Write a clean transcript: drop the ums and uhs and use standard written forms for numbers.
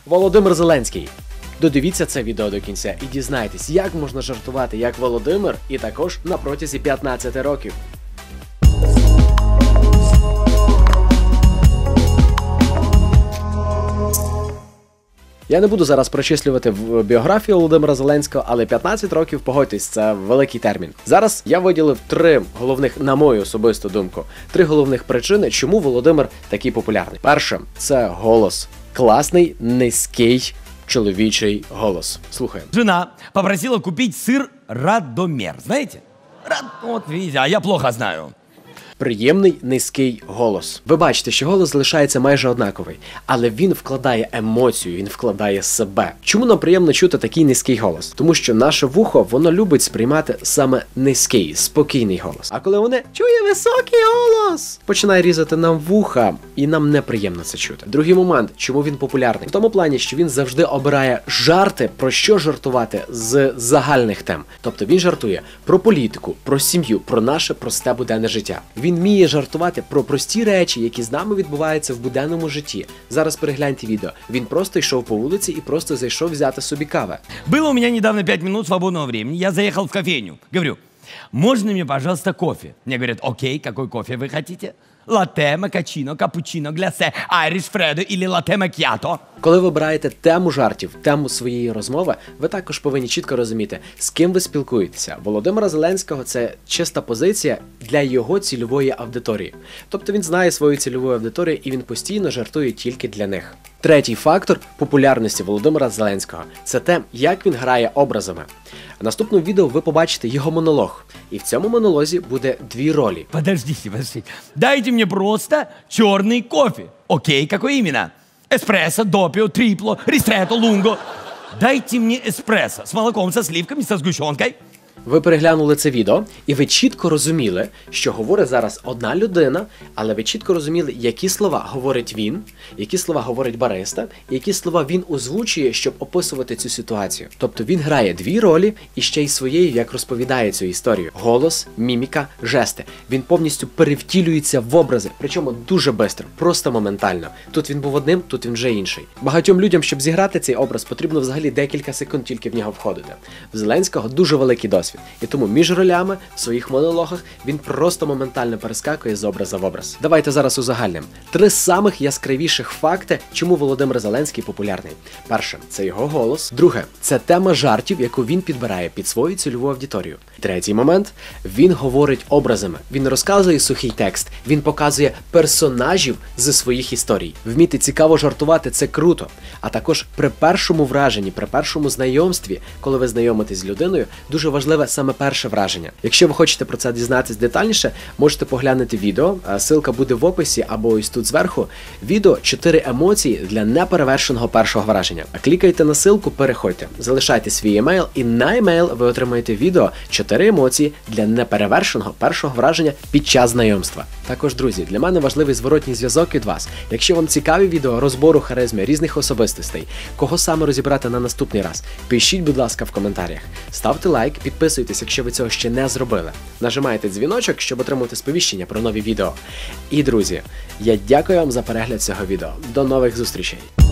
Володимир Зеленський. Додивіться це відео до кінця і дізнайтесь, як можна жартувати як Володимир і також на протязі 15 років. Я не буду зараз прочислювати в біографію Володимира Зеленського, але 15 років, погодьтесь, це великий термін. Зараз я виділив 3 головних, на мою особисту думку, 3 головних причини, чому Володимир такий популярний. Перше, це голос. Класний, низький, чоловічий голос. Слухаємо. Жена попросила купить сыр Радомер. Знаете? Вот видите, а я плохо знаю. Приємний низький голос. Ви бачите, що голос залишається майже однаковий, але він вкладає емоцію, він вкладає себе. Чому нам приємно чути такий низький голос? Тому що наше вухо, воно любить сприймати саме низький, спокійний голос. А коли воно чує високий голос, починає різати нам вуха, і нам неприємно це чути. Другий момент, чому він популярний? В тому плані, що він завжди обирає жарти, про що жартувати з загальних тем. Тобто він жартує про політику, про сім'ю, про наше просте буденне життя. Він вміє жартувати про прості речі, які з нами відбуваються в буденному житті. Зараз перегляньте відео. Він просто йшов по вулиці і просто зайшов взяти собі кави. Было у меня недавно 5 минут свободного времени. Я заехал в кофейню. Говорю, можно мне, пожалуйста, кофе? Мне говорят, окей, какой кофе вы хотите? Латте, макачино, капучино, глясе, айриш фредо или латте макіато. Коли ви обираєте тему жартів, тему своєї розмови, ви також повинні чітко розуміти, з ким ви спілкуєтеся. Володимира Зеленського – це чиста позиція для його цільової аудиторії. Тобто він знає свою цільову аудиторію і він постійно жартує тільки для них. Третій фактор популярності Володимира Зеленського – це те, як він грає образами. В наступному відео ви побачите його монолог. І в цьому монолозі буде 2 ролі. Подождите. Дайте мне просто черный кофе. Окей, какой именно? Эспрессо, допио, трипло, ристретто, лунго. Дайте мне эспрессо с молоком, со сливками, со сгущенкой. Ви переглянули це відео, і ви чітко розуміли, що говорить зараз одна людина, але ви чітко розуміли, які слова говорить він, які слова говорить бариста, і які слова він озвучує, щоб описувати цю ситуацію. Тобто він грає 2 ролі і ще й своєю, як розповідає цю історію. Голос, міміка, жести. Він повністю перевтілюється в образи, причому дуже швидко, просто моментально. Тут він був одним, тут він вже інший. Багатьом людям, щоб зіграти цей образ, потрібно взагалі декілька секунд тільки в нього входити. В Зеленського дуже великий досвід. І тому між ролями, в своїх монологах, він просто моментально перескакує з образа в образ. Давайте зараз узагальнимо. 3 самих яскравіших факти, чому Володимир Зеленський популярний. Перше – це його голос. Друге – це тема жартів, яку він підбирає під свою цільову аудиторію. Третій момент – він говорить образами. Він розказує сухий текст, він показує персонажів зі своїх історій. Вміти цікаво жартувати – це круто. А також при першому враженні, при першому знайомстві, коли ви знайомитесь з людиною, дуже важливе саме перше враження. Якщо ви хочете про це дізнатися детальніше, можете поглянути відео, ссылка буде в описі або ось тут зверху. Відео 4 емоції для неперевершеного першого враження. Клікайте на ссылку, переходьте, залишайте свій емейл і на емейл ви отримаєте відео 4 емоції для неперевершеного першого враження під час знайомства. Також, друзі, для мене важливий зворотній зв'язок від вас. Якщо вам цікаві відео розбору харизми різних особистостей, кого саме розібрати на наступний раз, пишіть, будь ласка, в коментарях. Ставте лайк, підписуйтесь, якщо ви цього ще не зробили. Нажимайте дзвіночок, щоб отримати сповіщення про нові відео. І, друзі, я дякую вам за перегляд цього відео. До нових зустрічей!